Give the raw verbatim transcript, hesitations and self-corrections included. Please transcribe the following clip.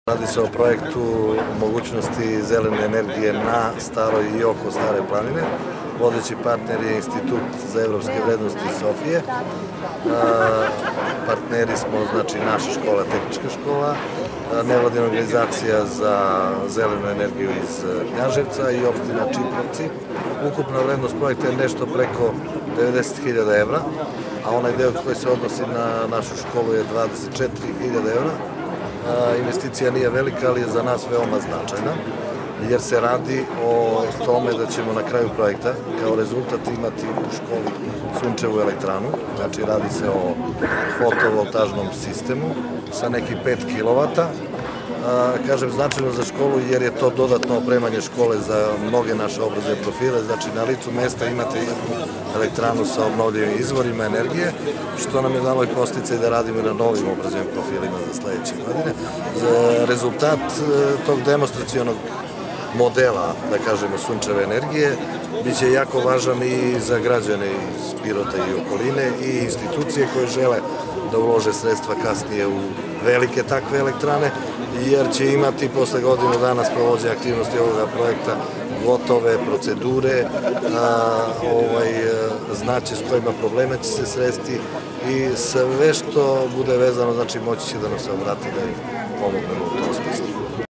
Radi se o projektu mogućnosti zelene energije na staroj i oko Stare planine. Vodeći partner je Institut za evropske vrednosti iz Sofije. Partneri smo, znači, naša škola, tehnička škola, nevladina organizacija za zelenu energiju iz Knjaževca i opština Čiprovci. Ukupna vrednost projekta je nešto preko devedeset hiljada evra, a onaj deo koji se odnosi na našu školu je dvadeset četiri hiljade evra. Investicija nije velika, ali je za nas veoma značajna, jer se radi o tome da ćemo na kraju projekta kao rezultat imati u školi sunčevu elektranu. Znači, radi se o fotovoltažnom sistemu sa nekih pet kilovata. Kažem značajno za školu jer je to dodatno opremanje škole za mnoge naše obrazovne profile. Znači, na licu mesta imate jednu elektranu sa obnovljivim izvorima energije, što nam je dalo i podsticaj da radimo na novim obrazovnim profilima za sledeće godine. Rezultat tog demonstracionog modela, da kažemo, sunčeve energije biće jako važan i za građane iz Pirota i okoline i institucije koje žele da ulože sredstva kasnije u velike takve elektrane, jer će imati posle godinu dana sprovođenja aktivnosti ovoga projekta gotove procedure, znaće s kojima problema će se sresti i sve što bude vezano, znači moći će da nam se obrati da im pomognemo u tom smislu.